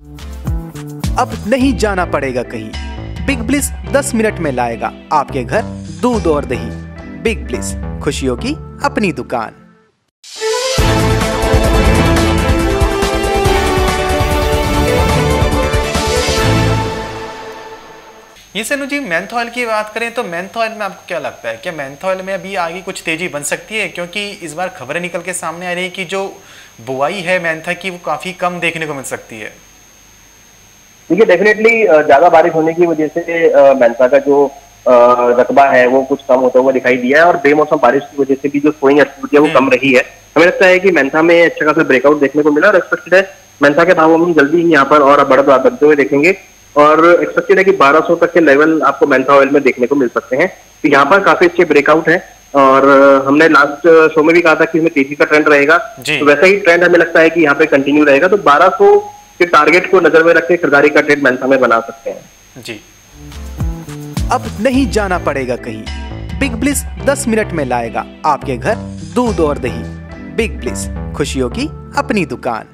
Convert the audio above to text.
अब नहीं जाना पड़ेगा कहीं, बिग ब्लिस 10 मिनट में लाएगा आपके घर दूध और दही। बिग ब्लिस, खुशियों की अपनी दुकान। ये सनु जी, मेंथा ऑयल की बात करें तो मेंथा ऑयल में आपको क्या लगता है, क्या मेंथा ऑयल में अभी आगे कुछ तेजी बन सकती है? क्योंकि इस बार खबरें निकल के सामने आ रही है कि जो बुआई है मेंथा की वो काफी कम देखने को मिल सकती है। देखिए, डेफिनेटली ज्यादा बारिश होने की वजह से मेंथा का जो रकबा है वो कुछ कम होता हुआ दिखाई दिया है और बेमौसम बारिश की वजह से भी जो सोइंग एक्टिविटी है वो कम रही है। हमें लगता है कि मेंथा में अच्छा खासा ब्रेकआउट देखने को मिला और एक्सपेक्टेड है मेंथा के भाव हम जल्दी ही यहाँ पर और बढ़त बनते हुए देखेंगे और एक्सपेक्टेड है कि 1200 तक के लेवल आपको मेंथा ऑयल में देखने को मिल सकते हैं। तो यहाँ पर काफी अच्छे ब्रेकआउट है और हमने लास्ट शो में भी कहा था कि इसमें तेजी का ट्रेंड रहेगा, तो वैसा ही ट्रेंड हमें लगता है कि यहाँ पे कंटिन्यू रहेगा। तो 1200 के टारगेट को नजर में रख के खरीदारी का ट्रेड मेंथा में बना सकते हैं जी। अब नहीं जाना पड़ेगा कहीं, बिग ब्लिस 10 मिनट में लाएगा आपके घर दूध और दही। बिग ब्लिस, खुशियों की अपनी दुकान।